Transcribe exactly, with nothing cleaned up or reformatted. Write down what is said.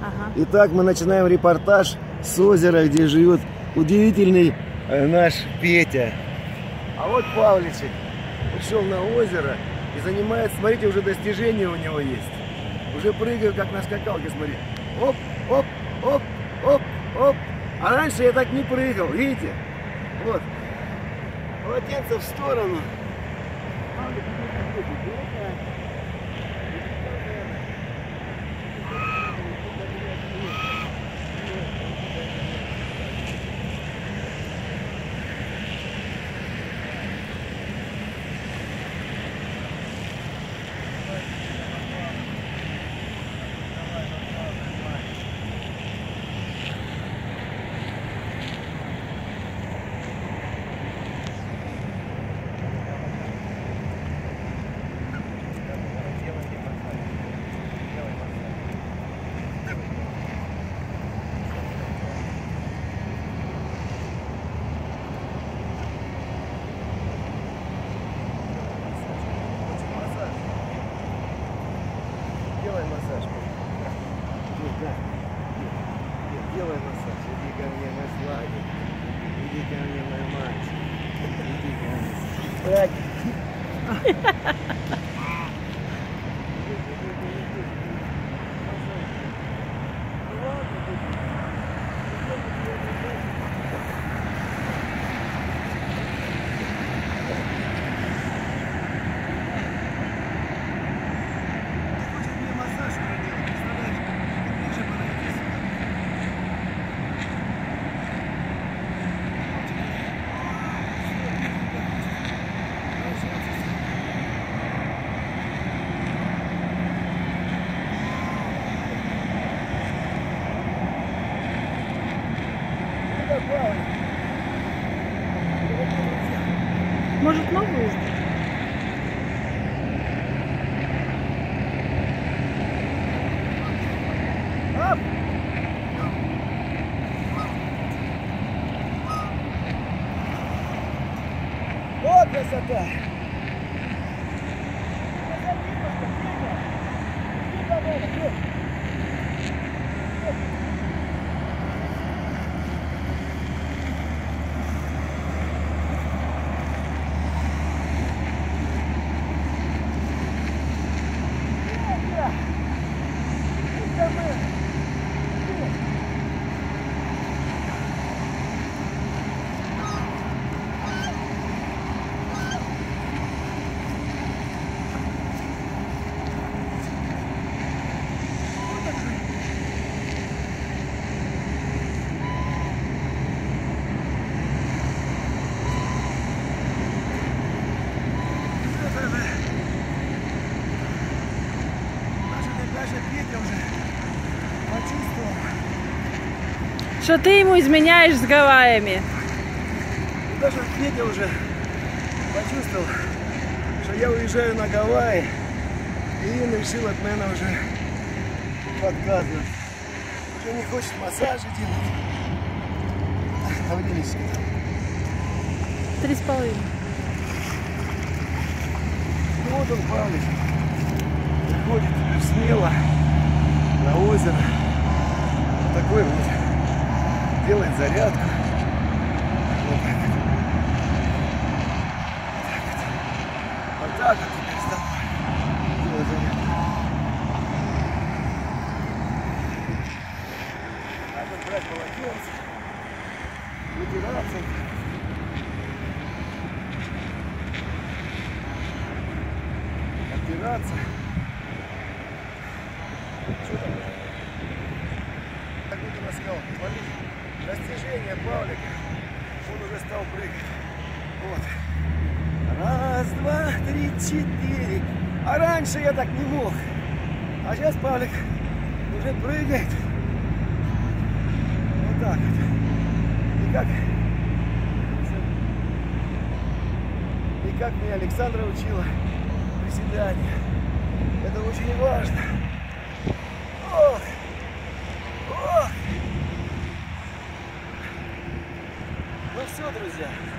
Ага. Итак, мы начинаем репортаж с озера, где живет удивительный э, наш Петя. А вот Павличек ушел на озеро и занимается, смотрите, уже достижения у него есть. Уже прыгаю, как на скакалке, смотри. Оп, оп, оп, оп, оп. А раньше я так не прыгал, видите? Вот. Полотенце в сторону. Делай массаж. Делай массаж. Иди ко мне, мой сладкий. Иди ко мне, мой мальчик. Иди ко мне. Может, новую сделать? Оп! Вот красота! Петя уже почувствовал. Что ты ему изменяешь с Гавайями? Даже Петя уже почувствовал, что я уезжаю на Гавайи, и он решил от меня уже подказывать. Уже не хочет массажи делать. А вылезь. Три с половиной. Вот он, Павлик. Выходит смело на озеро. Вот такой вот. Делает зарядку. Вот так вот. Вот так вот теперь вставай. Делает зарядку. Надо брать полотенце. Вытираться. Оттираться. Что там? Как будто сказал, смотрите, достижение Павлика. Он уже стал прыгать. Вот. Раз, два, три, четыре. А раньше я так не мог. А сейчас Павлик уже прыгает. Вот так вот. И как, и как меня Александра учила, приседания. Это очень важно. Ох! Ох! Ну все, друзья.